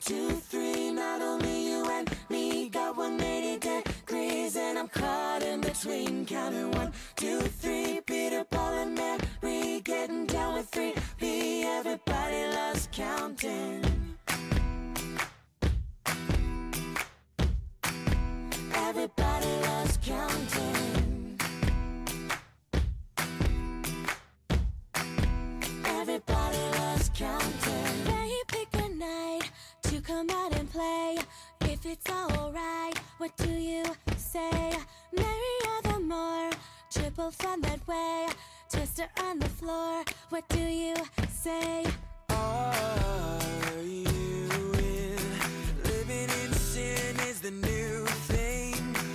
2, 3, not only you and me got 180 degrees, and I'm caught in between, counting 1, 2, 3. Peter, Paul, and Mary getting down with 3. Everybody loves counting. Everybody loves counting. Everybody loves counting. They pick a night to come out and play. If it's alright, what do you say? Mary or the more, triple fun that way. Twister on the floor, what do you say? Are you in? Living in sin is the new thing.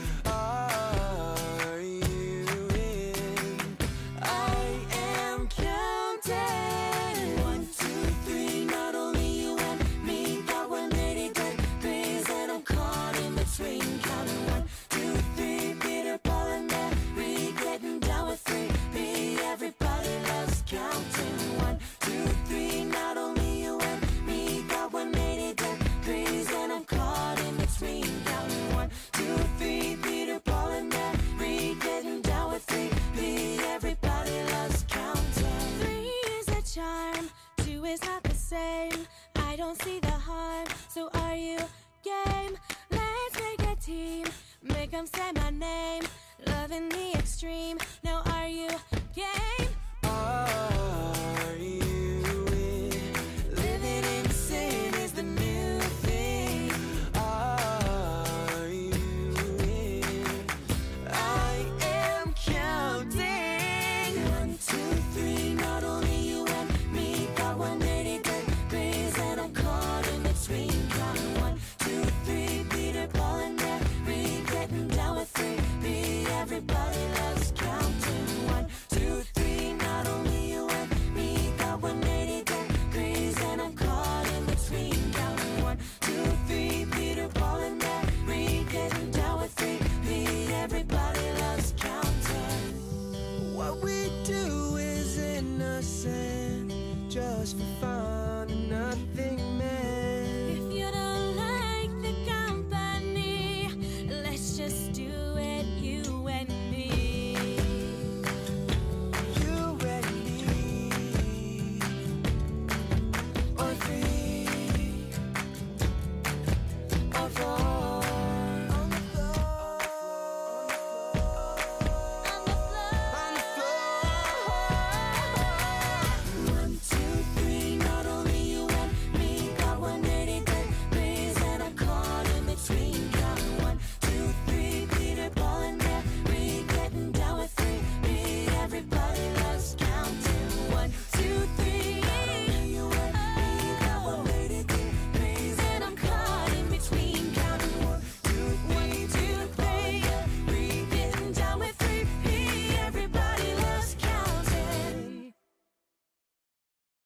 Are you in? I am counting. 1, 2, 3, not only you and me got 180 degrees, and I'm caught in between, counting 1, 2, 3. Peter, Paul, and Mary getting down with 3. Everybody loves counting. 1, 2, 3, not only you and me got 180 degrees, and I'm caught in between, counting 1, 2, 3. Peter, Paul, and Mary getting down with 3. Everybody loves counting. 3 is a charm, 2 is not the same. I don't see the harm, so are you game? Let's make a team, make 'em say my name. Love in the extreme, now are you game?